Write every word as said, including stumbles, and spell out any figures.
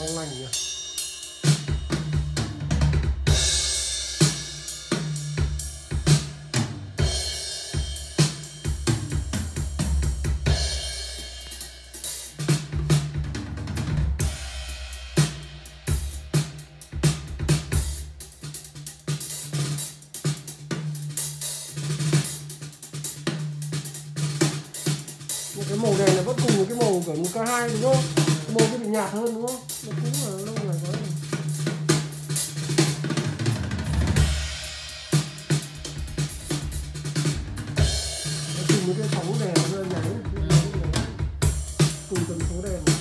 long lanh nhỉ. Cái màu này là vẫn cùng với cái màu của một K hai đúng không? Cái màu cái bị nhạt hơn đúng không? Nó cũng là lâu ngày có này. Nó cùng với cái sóng đèn nó nháy cùng tần số đèn.